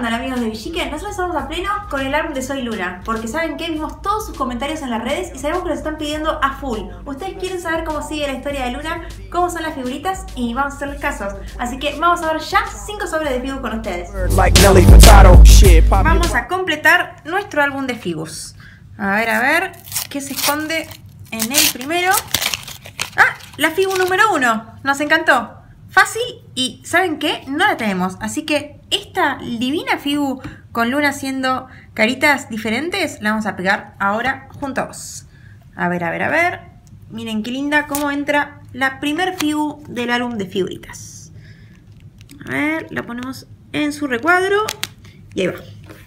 andan, amigos de Villiquen? Nosotros estamos a pleno con el álbum de Soy Luna, porque ¿saben qué? Vimos todos sus comentarios en las redes y sabemos que los están pidiendo a full. Ustedes quieren saber cómo sigue la historia de Luna, cómo son las figuritas y vamos a hacerles casos. Así que vamos a ver ya 5 sobres de Figus con ustedes. Vamos a completar nuestro álbum de Figus. A ver, ¿qué se esconde en el primero? ¡Ah! La Figu número 1. Nos encantó. Fácil y ¿saben qué? No la tenemos. Así que esta divina Figu con Luna haciendo caritas diferentes la vamos a pegar ahora juntos. A ver. Miren qué linda cómo entra la primer Figu del álbum de figuritas. A ver, la ponemos en su recuadro y ahí va.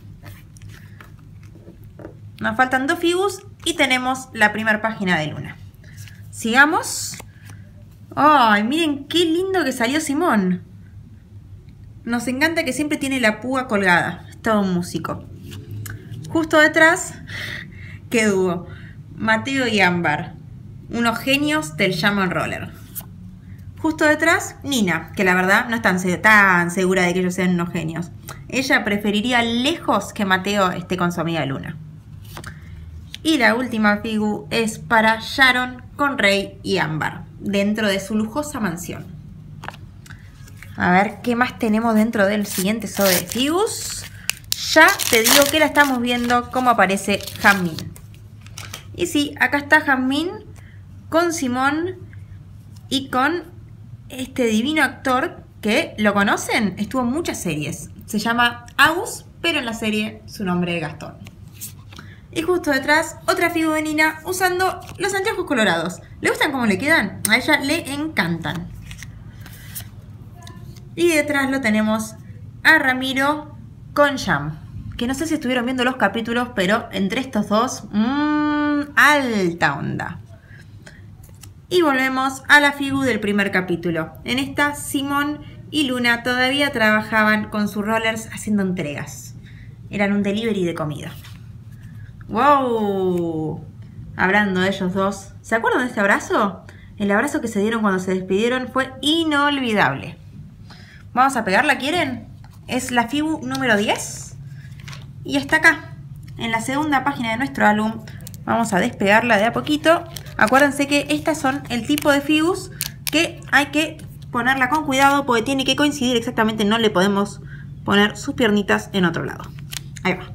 Nos faltan 2 Figus y tenemos la primera página de Luna. Sigamos. ¡Ay, miren qué lindo que salió Simón! Nos encanta que siempre tiene la púa colgada. Es todo un músico. Justo detrás, qué dúo. Mateo y Ámbar. Unos genios del Jam and Roller. Justo detrás, Nina, que la verdad no es tan segura de que ellos sean unos genios. Ella preferiría lejos que Mateo esté con su amiga Luna. Y la última Figu es para Sharon con Rey y Ámbar, dentro de su lujosa mansión. A ver qué más tenemos dentro del siguiente sobre de Figus. Ya te digo que la estamos viendo cómo aparece Jasmine. Y sí, acá está Jasmine con Simón y con este divino actor que, ¿lo conocen? Estuvo en muchas series. Se llama Agus, pero en la serie su nombre es Gastón. Y justo detrás, otra Figu de Nina usando los anteojos colorados. ¿Le gustan cómo le quedan? A ella le encantan. Y detrás lo tenemos a Ramiro con Jam. Que no sé si estuvieron viendo los capítulos, pero entre estos dos, alta onda. Y volvemos a la Figu del primer capítulo. En esta, Simón y Luna todavía trabajaban con sus rollers haciendo entregas. Eran un delivery de comida. ¡Wow! Hablando de ellos dos, ¿se acuerdan de este abrazo? El abrazo que se dieron cuando se despidieron fue inolvidable. Vamos a pegarla, ¿quieren? Es la Figu número 10. Y está acá, en la segunda página de nuestro álbum. Vamos a despegarla de a poquito. Acuérdense que estas son el tipo de Figus que hay que ponerla con cuidado porque tiene que coincidir exactamente. No le podemos poner sus piernitas en otro lado. Ahí va.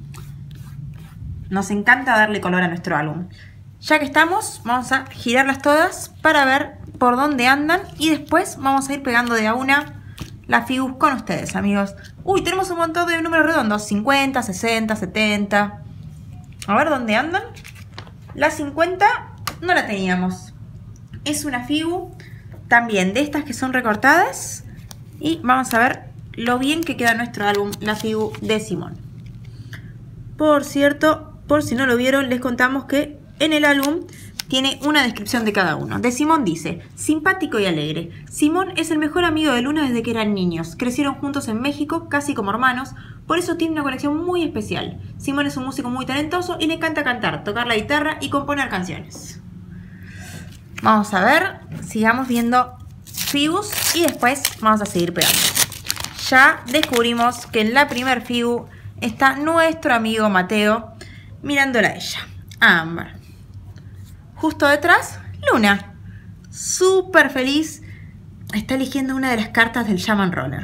Nos encanta darle color a nuestro álbum. Ya que estamos, vamos a girarlas todas para ver por dónde andan. Y después vamos a ir pegando de a una la Figus con ustedes, amigos. Uy, tenemos un montón de números redondos. 50, 60, 70. A ver dónde andan. La 50 no la teníamos. Es una Figu también de estas que son recortadas. Y vamos a ver lo bien que queda nuestro álbum, la Figu de Simón. Por cierto, por si no lo vieron, les contamos que en el álbum tiene una descripción de cada uno. De Simón dice: simpático y alegre. Simón es el mejor amigo de Luna desde que eran niños. Crecieron juntos en México, casi como hermanos. Por eso tiene una conexión muy especial. Simón es un músico muy talentoso y le encanta cantar, tocar la guitarra y componer canciones. Vamos a ver, sigamos viendo Figus y después vamos a seguir pegando. Ya descubrimos que en la primer Figu está nuestro amigo Mateo mirándola a ella, a Ámbar. Justo detrás, Luna, súper feliz, está eligiendo una de las cartas del Jam and Roller.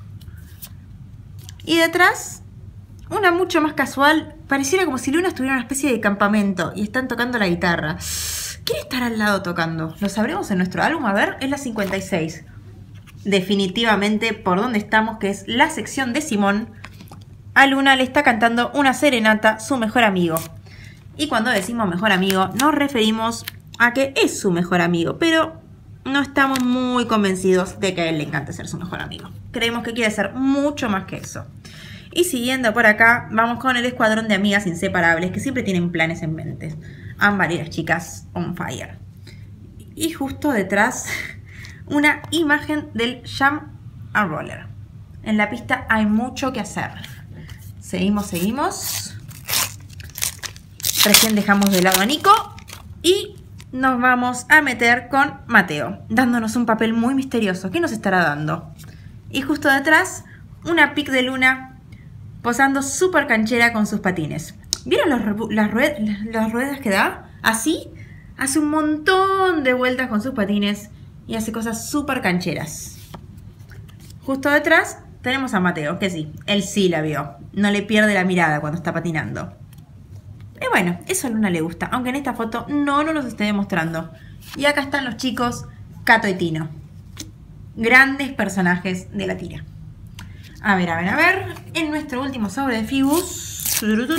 Y detrás, una mucho más casual, pareciera como si Luna estuviera en una especie de campamento y están tocando la guitarra. ¿Quién estará al lado tocando? ¿Lo sabremos en nuestro álbum? A ver, es la 56. Definitivamente por donde estamos, que es la sección de Simón. A Luna le está cantando una serenata su mejor amigo. Y cuando decimos mejor amigo, nos referimos a que es su mejor amigo, pero no estamos muy convencidos de que a él le encanta ser su mejor amigo. Creemos que quiere ser mucho más que eso. Y siguiendo por acá, vamos con el escuadrón de amigas inseparables que siempre tienen planes en mente. Ámbar y las chicas on fire. Y justo detrás, una imagen del Jam and Roller. En la pista hay mucho que hacer. Seguimos. Recién dejamos de lado a Nico y nos vamos a meter con Mateo, dándonos un papel muy misterioso. ¿Qué nos estará dando? Y justo detrás, una pic de Luna posando súper canchera con sus patines. ¿Vieron las ruedas que da? Así, hace un montón de vueltas con sus patines y hace cosas súper cancheras. Justo detrás tenemos a Mateo, que sí, él sí la vio. No le pierde la mirada cuando está patinando. Y bueno, eso a Luna le gusta, aunque en esta foto no nos esté demostrando. Y acá están los chicos Cato y Tino. Grandes personajes de la tira. A ver. En nuestro último sobre de Fibus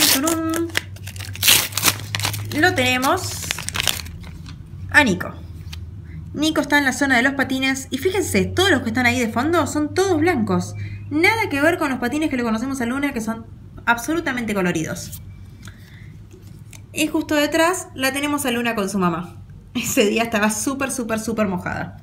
lo tenemos a Nico. Nico está en la zona de los patines y fíjense, todos los que están ahí de fondo son todos blancos. Nada que ver con los patines que le conocemos a Luna, que son absolutamente coloridos. Y justo detrás la tenemos a Luna con su mamá. Ese día estaba súper mojada.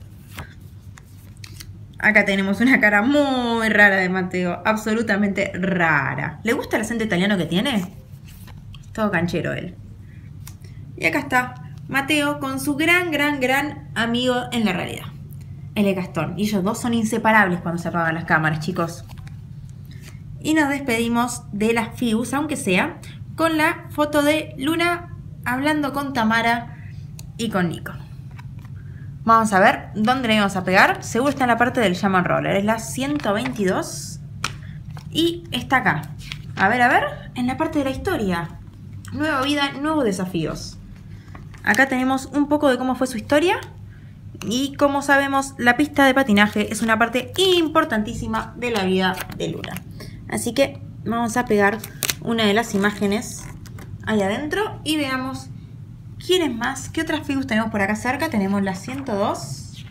Acá tenemos una cara muy rara de Mateo, absolutamente rara. ¿Le gusta el acento italiano que tiene? Todo canchero él. Y acá está Mateo con su gran amigo en la realidad, el Gastón. Y ellos dos son inseparables cuando se apagan las cámaras, chicos. Y nos despedimos de las Fibus, aunque sea, con la foto de Luna hablando con Tamara y con Nico. Vamos a ver dónde le vamos a pegar. Seguro está en la parte del Jam and Roller. Es la 122. Y está acá. A ver, en la parte de la historia. Nueva vida, nuevos desafíos. Acá tenemos un poco de cómo fue su historia. Y como sabemos, la pista de patinaje es una parte importantísima de la vida de Luna. Así que vamos a pegar una de las imágenes ahí adentro y veamos quiénes más. ¿Qué otras figuras tenemos por acá cerca? Tenemos la 102.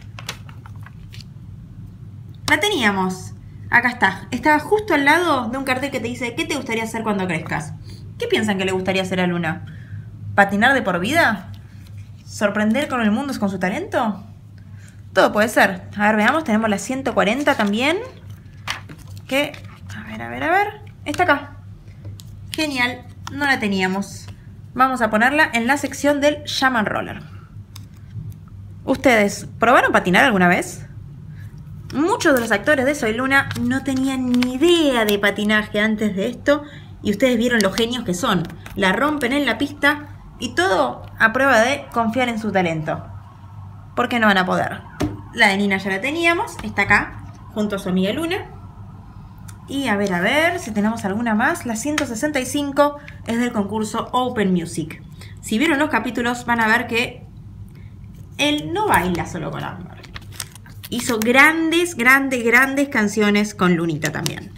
La teníamos. Acá está. Estaba justo al lado de un cartel que te dice ¿qué te gustaría hacer cuando crezcas? ¿Qué piensan que le gustaría hacer a Luna? ¿Patinar de por vida? ¿Sorprender con el mundo con su talento? Todo puede ser. A ver, veamos. Tenemos la 140 también. Que, a ver. Está acá. Genial. No la teníamos. Vamos a ponerla en la sección del Jam and Roller. ¿Ustedes probaron patinar alguna vez? Muchos de los actores de Soy Luna no tenían ni idea de patinaje antes de esto. Y ustedes vieron los genios que son. La rompen en la pista y todo a prueba de confiar en su talento. ¿Por qué no van a poder? La de Nina ya la teníamos. Está acá, junto a su amiga Luna. Y a ver si tenemos alguna más. La 165 es del concurso Open Music. Si vieron los capítulos van a ver que él no baila solo con Ámbar. Hizo grandes canciones con Lunita también.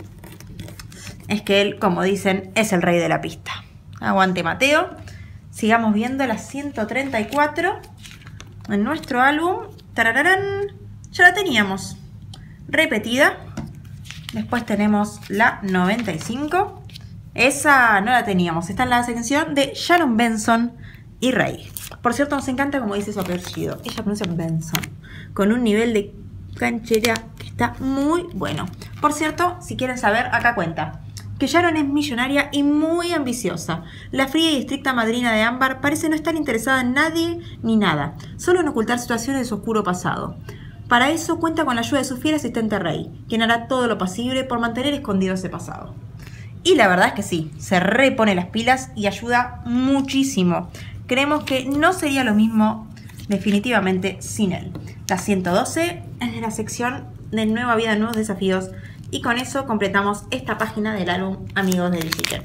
Es que él, como dicen, es el rey de la pista. Aguante Mateo. Sigamos viendo la 134 en nuestro álbum. ¡Tarararán! Ya la teníamos. Repetida. Después tenemos la 95. Esa no la teníamos. Está en la sección de Sharon Benson y Rey. Por cierto, nos encanta como dice su apellido. Ella pronuncia Benson. Con un nivel de canchera que está muy bueno. Por cierto, si quieren saber, acá cuenta que Sharon es millonaria y muy ambiciosa. La fría y estricta madrina de Ámbar parece no estar interesada en nadie ni nada. Solo en ocultar situaciones de su oscuro pasado. Para eso cuenta con la ayuda de su fiel asistente Rey, quien hará todo lo posible por mantener escondido ese pasado. Y la verdad es que sí, se repone las pilas y ayuda muchísimo. Creemos que no sería lo mismo definitivamente sin él. La 112 es de la sección de Nueva Vida, Nuevos Desafíos. Y con eso completamos esta página del álbum Amigos del Sticker.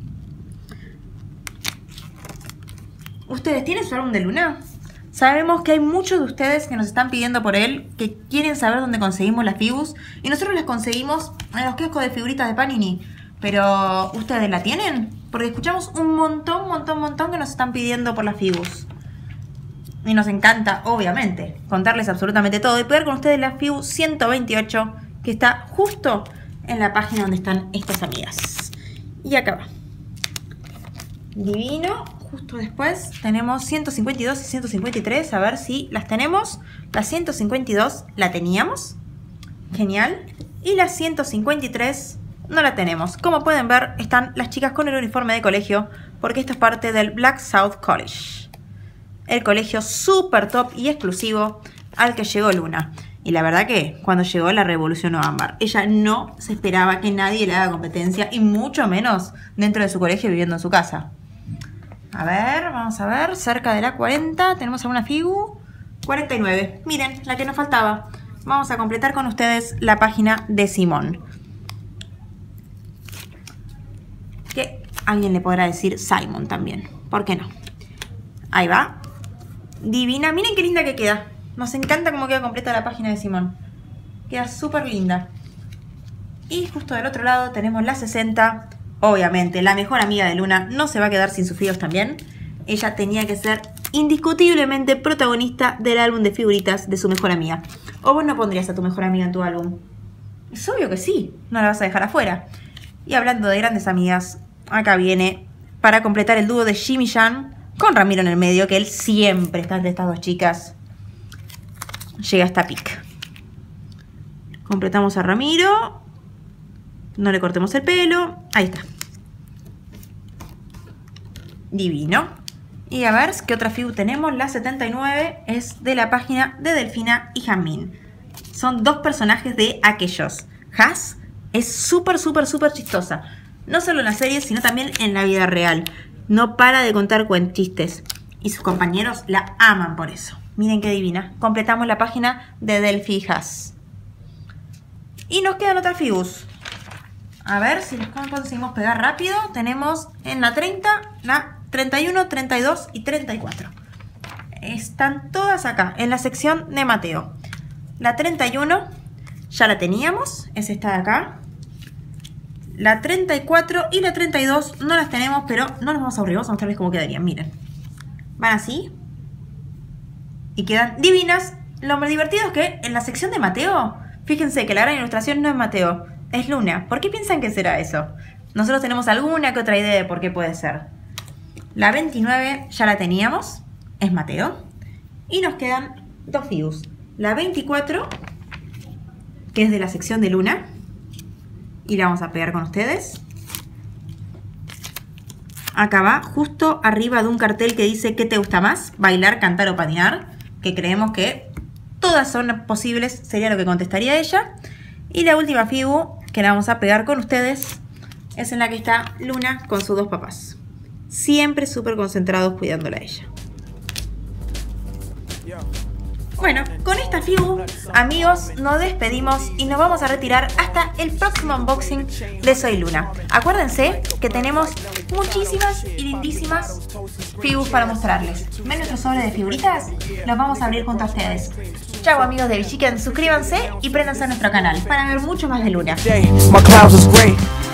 ¿Ustedes tienen su álbum de Luna? Sabemos que hay muchos de ustedes que nos están pidiendo por él, que quieren saber dónde conseguimos las Fibus. Y nosotros las conseguimos en los kioscos de figuritas de Panini. Pero, ¿ustedes la tienen? Porque escuchamos un montón que nos están pidiendo por las Fibus. Y nos encanta, obviamente, contarles absolutamente todo y poder con ustedes la Fibus 128, que está justo en la página donde están estas amigas. Y acá va. Divino. Justo después tenemos 152 y 153. A ver si las tenemos. La 152 la teníamos. Genial. Y la 153 no la tenemos. Como pueden ver, están las chicas con el uniforme de colegio, porque esto es parte del Black South College. El colegio super top y exclusivo al que llegó Luna. Y la verdad que cuando llegó la revolucionó Ámbar. Ella no se esperaba que nadie le haga competencia, y mucho menos dentro de su colegio viviendo en su casa. A ver, vamos a ver, cerca de la 40, ¿tenemos alguna figu? 49, miren, la que nos faltaba. Vamos a completar con ustedes la página de Simón. Que alguien le podrá decir Simon también, ¿por qué no? Ahí va. Divina, miren qué linda que queda. Nos encanta cómo queda completa la página de Simón. Queda súper linda. Y justo del otro lado tenemos la 60. Obviamente, la mejor amiga de Luna no se va a quedar sin sus figos también. Ella tenía que ser indiscutiblemente protagonista del álbum de figuritas de su mejor amiga. ¿O vos no pondrías a tu mejor amiga en tu álbum? Es obvio que sí, no la vas a dejar afuera. Y hablando de grandes amigas, acá viene para completar el dúo de Jimmy Jan con Ramiro en el medio, que él siempre está entre estas dos chicas. Llega esta pic. Completamos a Ramiro. No le cortemos el pelo. Ahí está. Divino. Y a ver qué otra figu tenemos. La 79 es de la página de Delfina y Jamín. Son dos personajes de aquellos. Has es súper chistosa. No solo en la serie, sino también en la vida real. No para de contar cuentistes. Y sus compañeros la aman por eso. Miren qué divina. Completamos la página de Delphi y Has. Y nos quedan otras figus. A ver si nos conseguimos pegar rápido. Tenemos en la 30, la 31, 32 y 34. Están todas acá, en la sección de Mateo. La 31 ya la teníamos, es esta de acá. La 34 y la 32 no las tenemos, pero no nos vamos a aburrir. Vamos a mostrarles cómo quedarían, miren. Van así. Y quedan divinas. Lo más divertido es que en la sección de Mateo, fíjense que la gran ilustración no es Mateo, es Luna. ¿Por qué piensan que será eso? Nosotros tenemos alguna que otra idea de por qué puede ser. La 29 ya la teníamos, es Mateo. Y nos quedan dos figus. La 24, que es de la sección de Luna. Y la vamos a pegar con ustedes. Acá va, justo arriba de un cartel que dice ¿qué te gusta más? Bailar, cantar o patinar. Que creemos que todas son posibles, sería lo que contestaría ella. Y la última figu que la vamos a pegar con ustedes es en la que está Luna con sus dos papás. Siempre súper concentrados cuidándola a ella. Bueno, con esta figu, amigos, nos despedimos y nos vamos a retirar hasta el próximo unboxing de Soy Luna. Acuérdense que tenemos muchísimas y lindísimas figus para mostrarles. ¿Ven nuestro sobre de figuritas? Los vamos a abrir junto a ustedes. Chau amigos de Bichiken, suscríbanse y préndanse a nuestro canal para ver mucho más de Luna.